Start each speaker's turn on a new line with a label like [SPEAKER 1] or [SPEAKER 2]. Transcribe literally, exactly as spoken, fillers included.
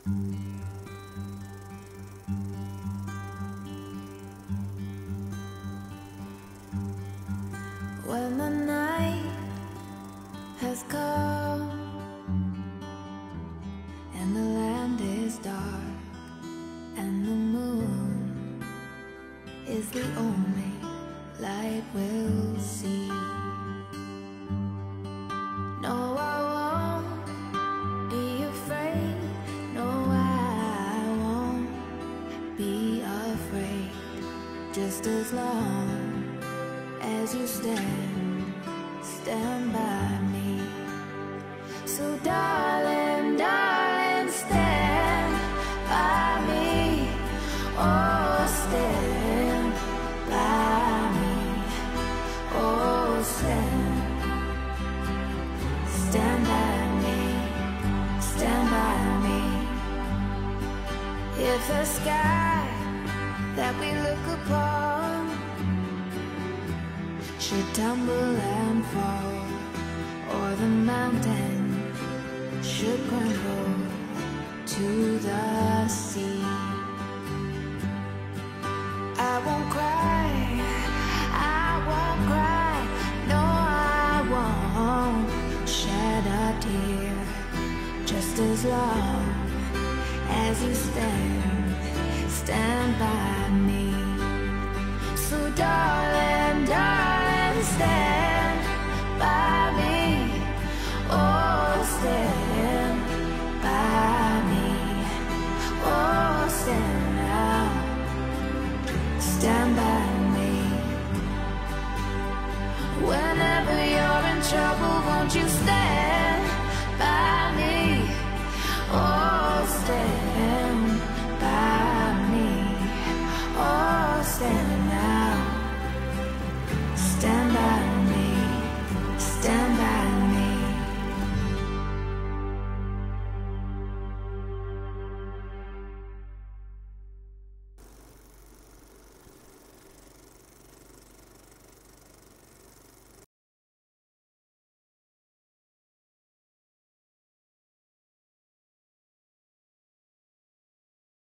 [SPEAKER 1] When the night has come and the land is dark and the moon is the only light we'll see. No, I won't be afraid. No, I won't be afraid. Just as long as you stand, stand by me. So darling, darling, stand by me. Oh, stand by me. Oh, stand, stand by me, stand by me. If the sky that we look upon should tumble and fall, or the mountain should crumble to the sea, I won't cry, I won't cry. No, I won't shed a tear. Just as long as you stand, stand by me. So darling, darling, stand by me. Oh, stand by me. Oh, stand now, stand by me. Whenever you're in trouble, won't you stand by me? Oh, stand by me. Oh, stand now.